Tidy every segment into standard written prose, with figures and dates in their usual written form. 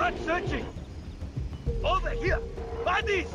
Start searching! Over here! Bodies!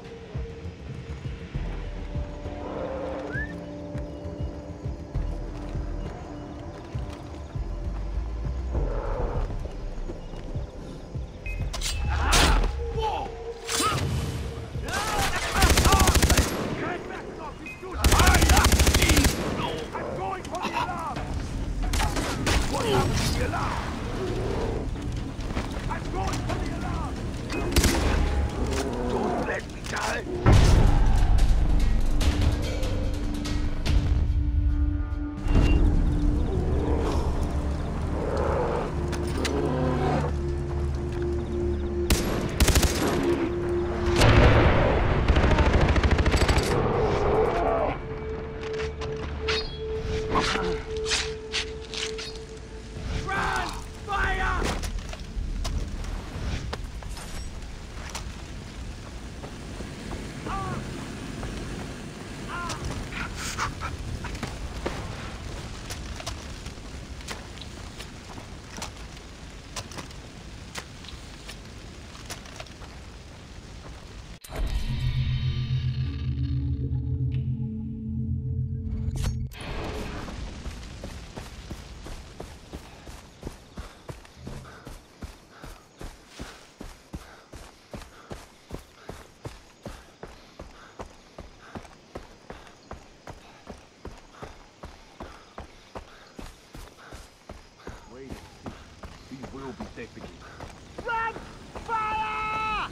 Run! Fire!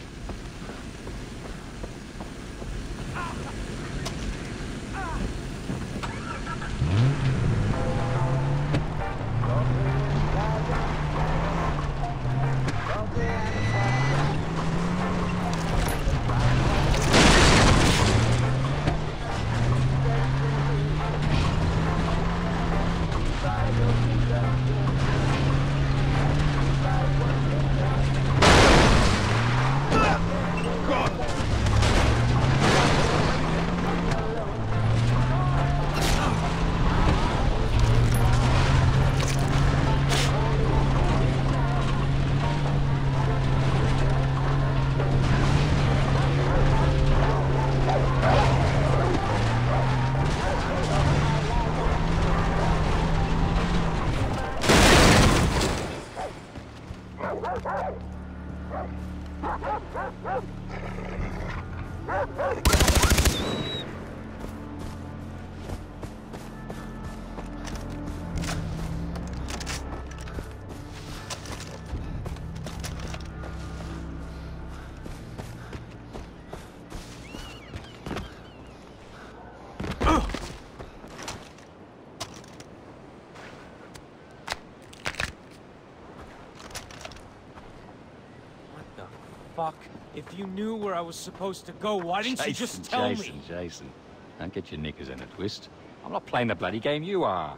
Fuck. If you knew where I was supposed to go, why didn't you just tell me? Jason, don't get your knickers in a twist. I'm not playing the bloody game you are.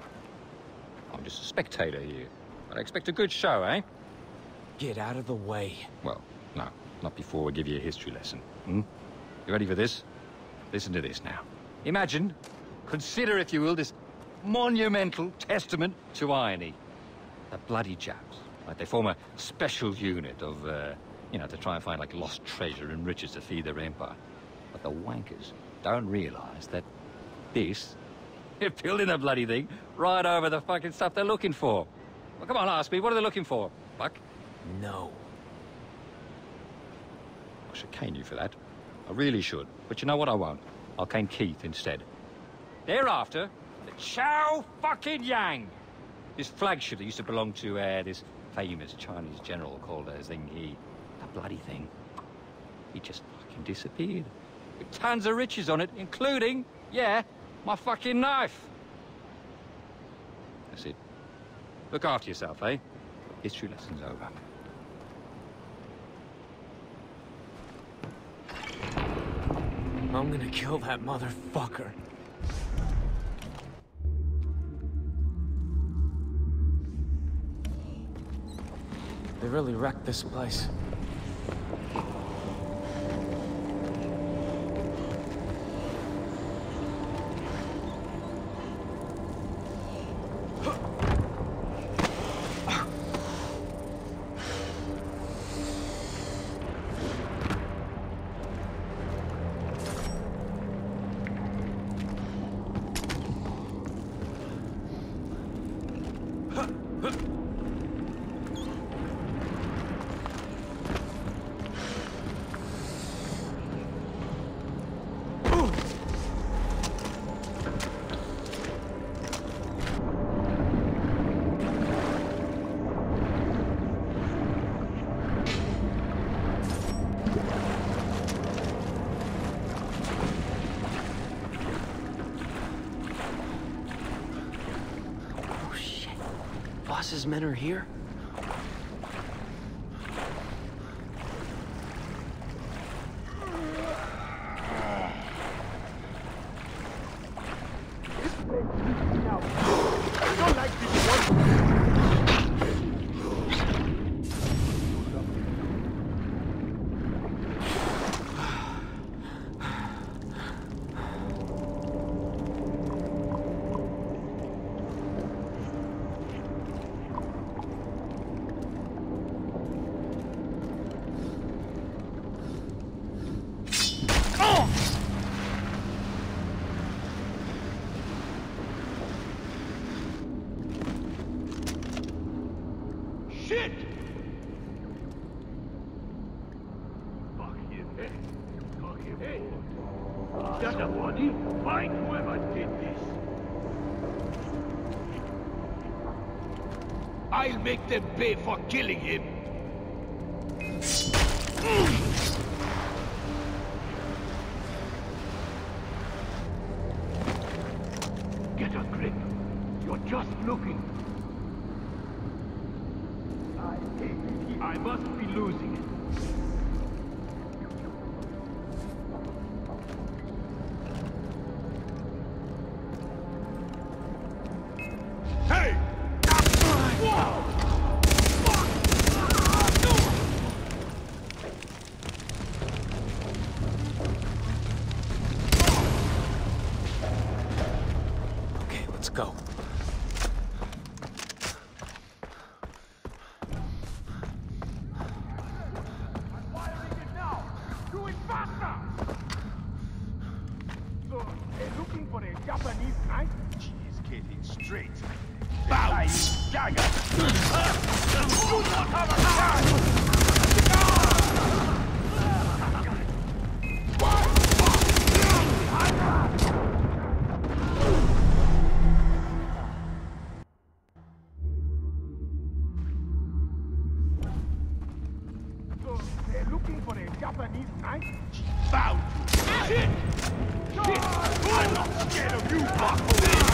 I'm just a spectator here. But I expect a good show, eh? Get out of the way. Well, no. Not before we give you a history lesson. Hmm? You ready for this? Listen to this now. Imagine, consider if you will, this monumental testament to irony. The bloody Japs. Like, they form a special unit of, you know, to try and find, like, lost treasure and riches to feed their empire. But the wankers don't realize that this, they're building the bloody thing right over the fucking stuff they're looking for. Well, come on, ask me, what are they looking for, Buck? No. I should cane you for that. I really should. But you know what, I won't. I'll cane Keith instead. Thereafter, the Chow fucking Yang. This flagship that used to belong to, this famous Chinese general called Zheng He. That bloody thing. He just fucking disappeared. With tons of riches on it, including, yeah, my fucking knife. That's it. Look after yourself, eh? History lesson's over. I'm gonna kill that motherfucker. They really wrecked this place. Barnes's men are here? I don't like this one. Shit! Fuck him, hey! Fuck him, hey! Is that a body? Find whoever did this! I'll make them pay for killing him! Get a grip! You're just looking! I must be losing it. Hey! Okay, let's go. Japanese knife? She is getting straight. Bounce! Dagger! Do not have a chance! So, they're looking for a Japanese knife? Bound! Shit! Shit! I'm not scared of you, bucko!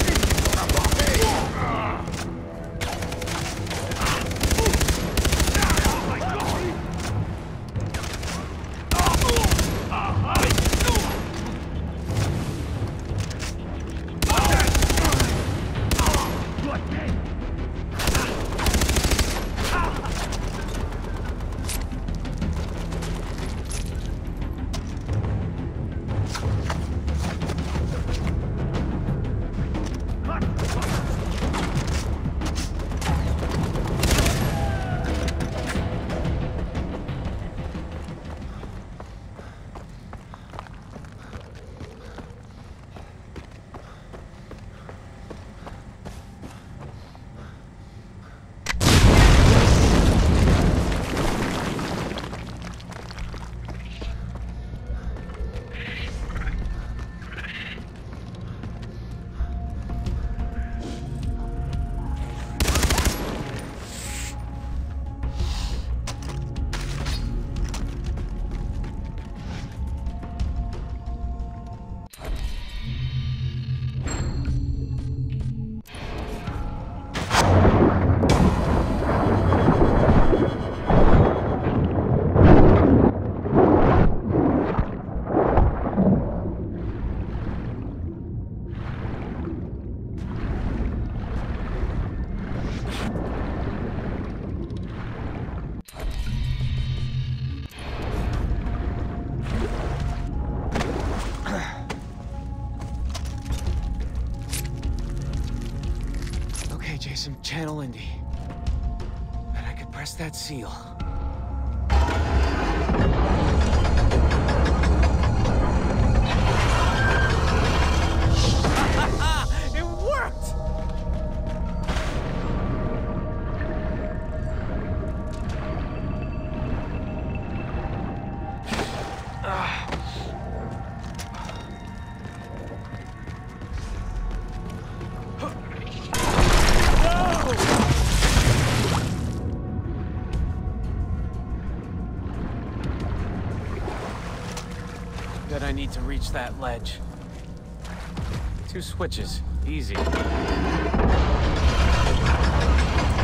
Jason, channel Indy. And I could press that seal. It worked! That I need to reach that ledge. 2 switches. Easy.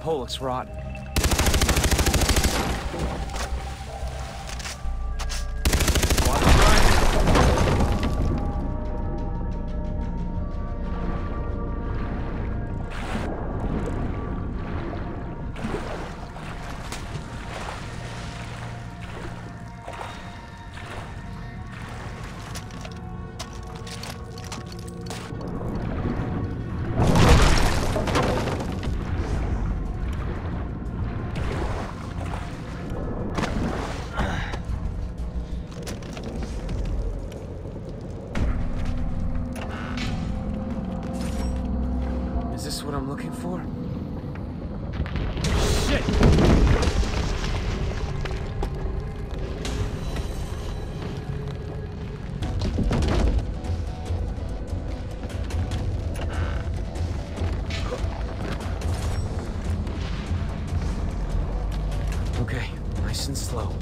pole looks rotten. Is this what I'm looking for? Shit! Okay, nice and slow.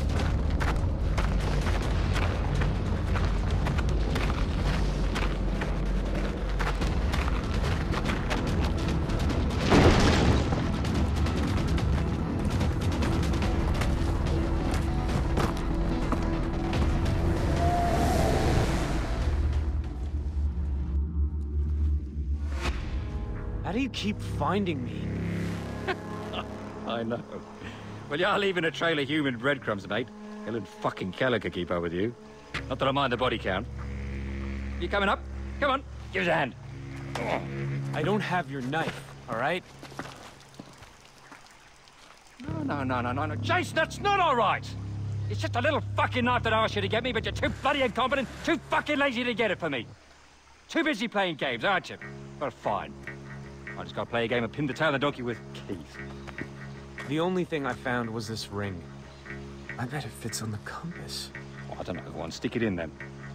How do you keep finding me? I know. Well, you're leaving a trail of human breadcrumbs, mate. Helen fucking Keller could keep up with you. Not that I mind the body count. You coming up? Come on, give us a hand. I don't have your knife, all right? No. Jason, that's not all right. It's just a little fucking knife that I asked you to get me, but you're too bloody incompetent, too fucking lazy to get it for me. Too busy playing games, aren't you? Well, fine. I just gotta play a game of pin the tail of the donkey with Keith. The only thing I found was this ring. I bet it fits on the compass. Oh, I don't know, go on, stick it in then.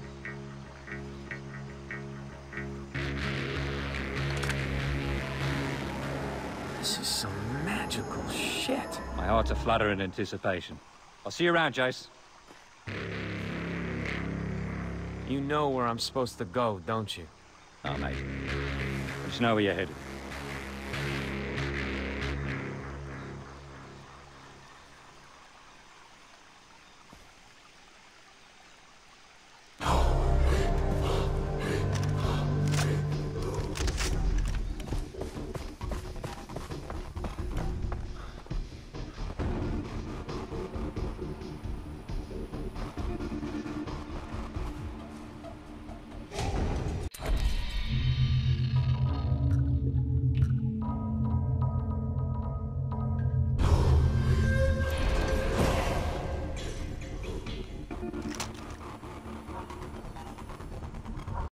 This is some magical shit. My heart's a flutter in anticipation. I'll see you around, Jace. You know where I'm supposed to go, don't you? Oh, mate. I just know where you're headed.